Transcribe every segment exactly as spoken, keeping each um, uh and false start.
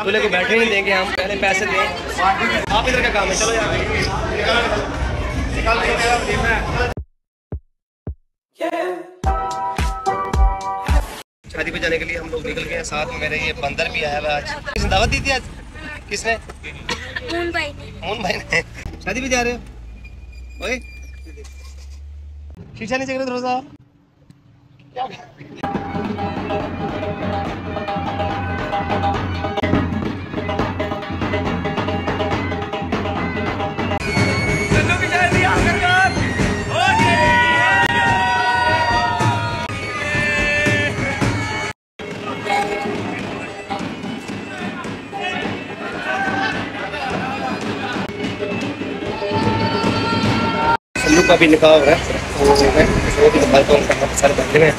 दूल्हे को बैठे नहीं देंगे हम, पहले पैसे दें। आप इधर का काम है, चलो यार शादी पे जाने के लिए हम लोग निकल गए। साथ में मेरे ये बंदर भी आया हुआ। आज किसने दावत दी थी? आज किसने? मून भाई ने। मून भाई ने। शादी पे जा रहे हो? ओए शीशा नहीं चाहिए थोड़ा सा। क्या सल्लू का भी निकाह हो रहा है, वो भी निकाल कौन करना सारे बंदे में।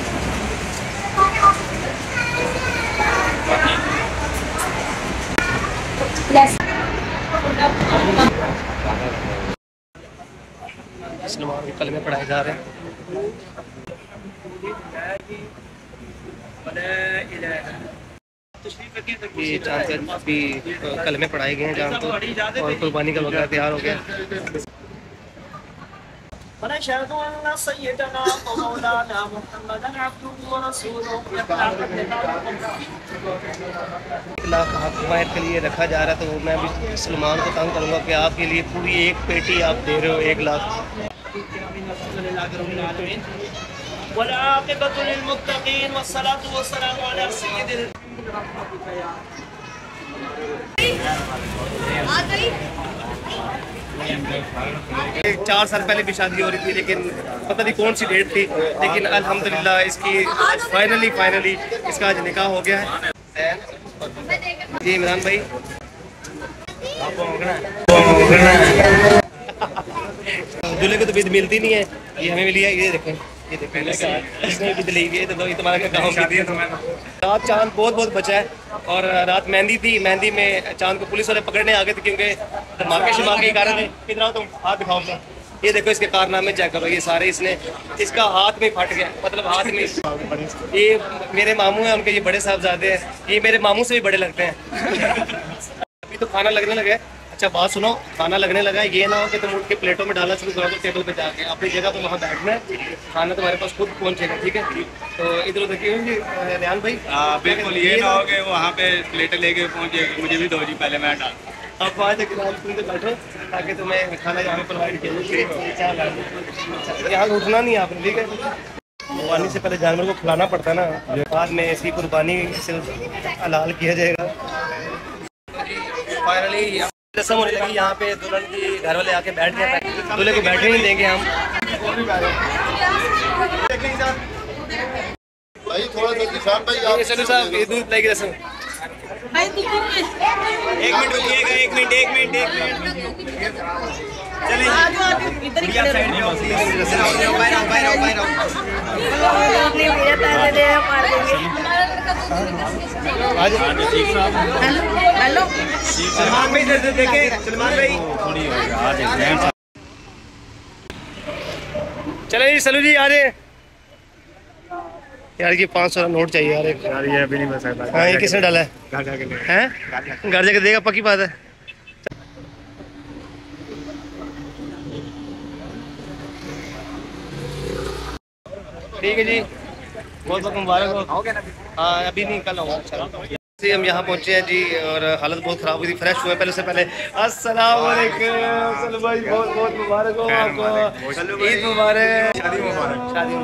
मुसलमान के कलमे पढ़ाए जा रहे हैं। ये चांद से अभी कलमे पढ़ाए गए हैं जान तो, और कुर्बानी का वक़्त तैयार हो गया। एक लाख हमारे के लिए रखा जा रहा है, तो मैं भी सलमान को तंग करूँगा कि आपके लिए पूरी एक पेटी आप दे रहे हो एक लाख। चार साल पहले भी शादी हो रही थी, लेकिन पता नहीं कौन सी डेट थी, लेकिन अल्हम्दुलिल्लाह इसकी आज फाइनली फाइनली इसका आज निकाह हो गया है। जी इमरान भाई दूल्हे को तो बिद मिलती नहीं है, ये हमें मिली है। ये देखें, ये देखें इसने बिद ली है, तो ये तुम्हारा क्या काम की थी। रात चांद बहुत बहुत बचा है, और रात मेहंदी थी। मेहंदी में चांद को पुलिस वाले पकड़ने आ गए थे, क्योंकि धमाके शमाके के कारण है। किधर आओ तुम, हाथ दिखाओ अपना। ये देखो इसके कारनामे चेक करो, ये सारे इसने, इसका हाथ में फट गया, मतलब हाथ में। ये मेरे मामू हैं, उनके ये बड़े साहबजादे हैं, ये मेरे मामू से भी बड़े लगते हैं। अभी तो खाना लगने लगा है। अच्छा बात सुनो, खाना लगने लगा है, ये ना हो कि तुम उठ के प्लेटों में डालना शुरू करो तो टेबल पे जाके अपनी जगह पर वहाँ बैठना है, खाना तुम्हारे पास खुद पहुँचेगा, ठीक है। तो इधर उधर क्यों रेहान भाई? हाँ बिल्कुल, ये ना हो कि वहाँ पे प्लेटें लेके पहुँचे, मुझे भी दो जी पहले मैं डाल। अब वहाँ से तुम तो बैठो ताकि तुम्हें खाना यहाँ पे प्रोवाइड किया जाए। यहाँ उठना नहीं आपने, ठीक है। कुर्बानी से पहले जानवर को खिलाना पड़ता है ना, बाद में ऐसी कुर्बानी से हलाल किया जाएगा। फाइनली रस्म होने लगी यहाँ पे, दुल्हन की घर वाले आके बैठ गए। दूल्हे को बैठे नहीं देंगे हम। भाई थोड़ा सा निशान भाई आप चलो साहब, ये दूध पिलाई की रस्म। एक मिनट रुकिएगा, एक मिनट एक मिनट एक मिनट चलिए इधर साइड में आओ, बाहर आओ बाहर आओ बाहर आओ। हेलो सलमान भाई इधर देखे, सलमान भाई चले जी, सलू जी आ रहे यार। ये पाँच सौ नोट चाहिए यार, एक यार ये अभी नहीं बच सकता। हाँ ये किसने डाला है? घर जाके हैं, घर जाके देगा, पक्की बात है। ठीक है जी, बहुत बहुत मुबारक हो। हाँ अभी नहीं, कल होगा। हम यहाँ पहुँचे हैं जी, और हालत बहुत ख़राब हुई थी। फ्रेश हुए पहले से पहले। अस्सलाम वालेकुम भाई, बहुत बहुत मुबारक हो आपको, ईद मुबारक, शादी मुबारक, शादी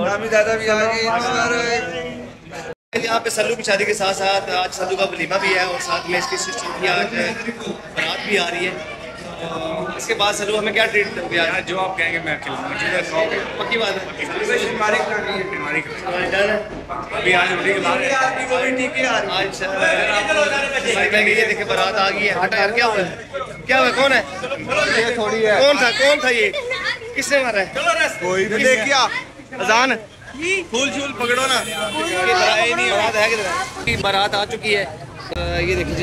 मुबारक। यहाँ पे सल्लू की शादी के साथ साथ आज सल्लू का वलीमा भी है, और साथ में इसकी सिस्टर की आज बारात भी आ रही है। इसके बाद सल्लू हमें क्या ट्रीट दोगे यार? जो आप कहेंगे मैं खिलाऊंगा, पक्की बात है। अभी आज रोटी के बाद ये देखे बारात आ गई है। हटा यार, क्या हुआ क्या हुआ? कौन है? थोड़ी है। कौन था कौन था ये? किसने मारा है? कोई भी देख क्या अजान फूल शूल पकड़ो ना। बारात है किधर? बारात आ चुकी है, ये देखिए।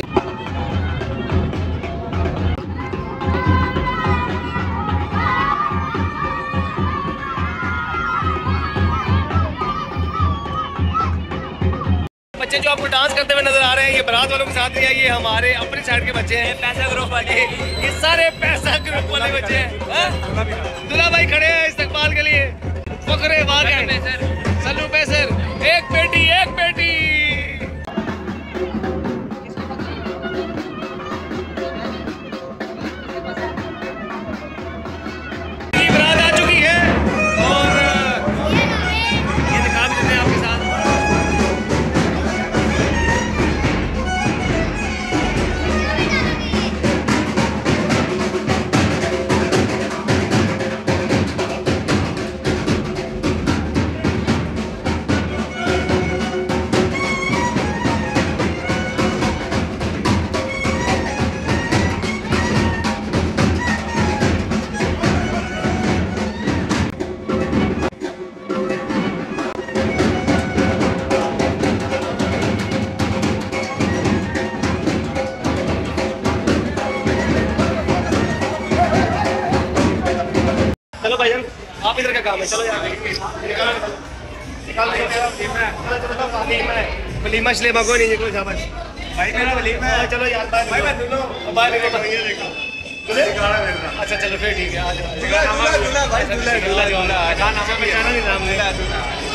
बच्चे जो आपको डांस करते हुए नजर आ रहे हैं, ये बारात वालों के साथ नहीं है, ये हमारे अपनी साइड के बच्चे हैं, पैसा ग्रुप वाले। ये सारे पैसा ग्रुप वाले बच्चे हैं। दूल्हा भाई खड़े हैं इस्तकबाल के लिए। फखरे वाक़ई सल्लू पैसर, एक बेटी एक बेटी। बारात आ चुकी है और ये दिखा भी देते हैं आपके साथ। चलो भाईजान, आप इधर का काम है, चलो यार वलीमा शलीमा कोई नहीं, कोई शाबाश भाई, मेरा वलीमा है। चलो यार भाई भाई मैं दूल्हा बाहर निकलो, ये देखो अच्छा चलो फिर ठीक है, आ जाओ। दूल्हा दूल्हा भाई, दूल्हा दूल्हा दूल्हा नाम है, नाम है